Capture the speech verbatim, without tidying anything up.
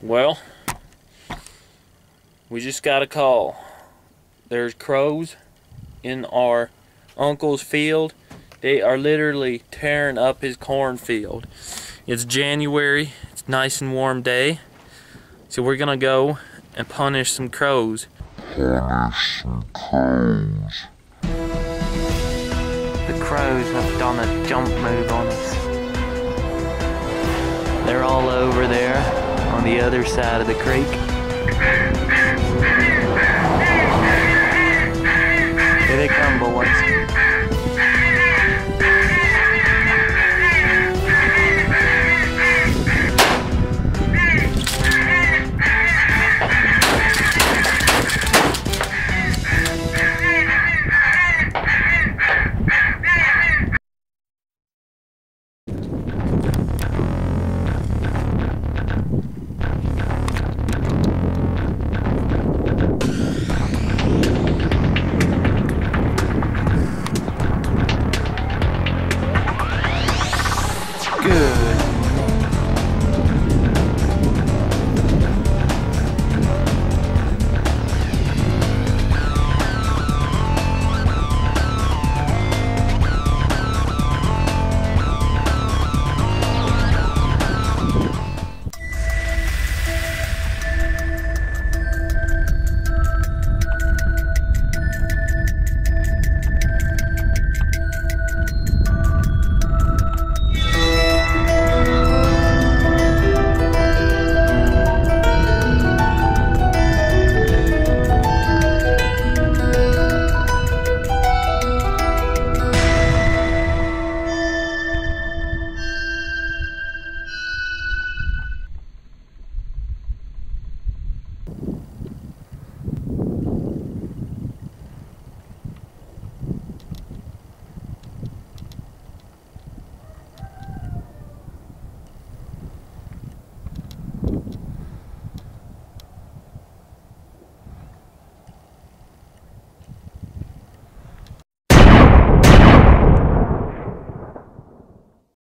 Well, we just got a call. There's crows in our uncle's field. They are literally tearing up his cornfield. It's January, it's a nice and warm day. So we're gonna go and punish some crows. Punish some crows. The crows have done a jump move on us. They're all over there on the other side of the creek. Here they come, boys.